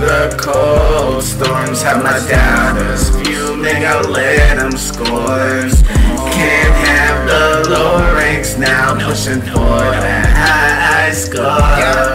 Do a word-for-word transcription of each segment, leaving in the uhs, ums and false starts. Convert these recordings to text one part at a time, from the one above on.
the cold storms, have my doubters fuming, I'll let them scores. Can't have the low ranks now, pushing for that high score.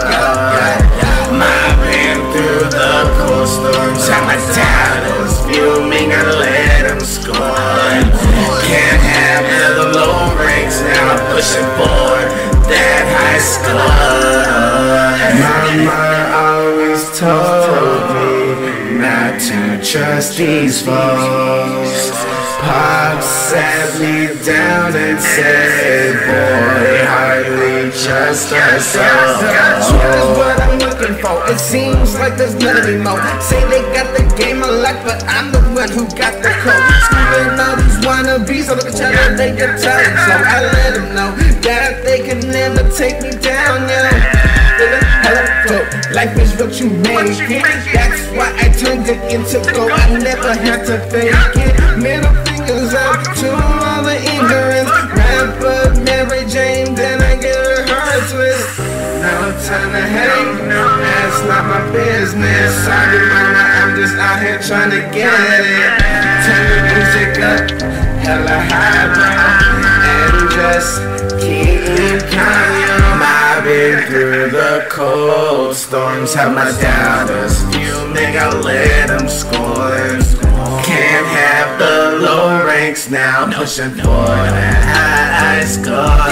Mobbing through the cold storms, have my doubters fuming, I'll let them score. Can't have the low ranks now, pushing for that high score. Mama always told me not to trust these folks. Pop sat me down and said, boy, hardly trust us all. Truth is what I'm looking for. It seems like there's none anymore. Say they got the game unlocked, but I'm the one who got the code. Screaming all these wannabes, so look at each other, they get tired. So I let them know that they can never take me down, yo. Life is what you make it. That's why I turned it into gold. I never had to fake it. Middle fingers up to all the ignorance. Wrap up RJay, then I get a heart twist. No time to hate, that's not my business. Sorry mama, I'm just out here trying to get it. Turn the music up, hella high, bro, and just keep calm. Mobbing through the cold storms, have my doubters fuming, I'll let them scores. Can't have the low ranks now, pushing for that high score.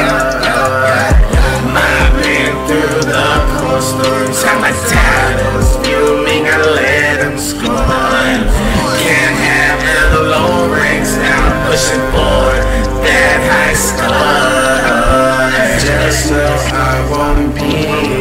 Mobbing through the cold storms, have my doubters fuming, I'll let them score. Can't have the low ranks now, pushing for that high score. Just so I won't be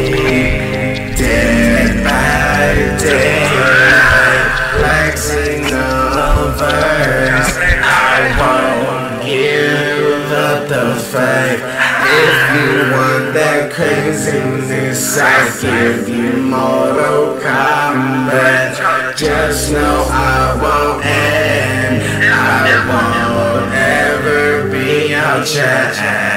dead by daylight, like Sc0re verse. I won't give up the fight. If you want that craziness, I'll give you Mortal Kombat. Just know I won't end, I won't ever be outcast.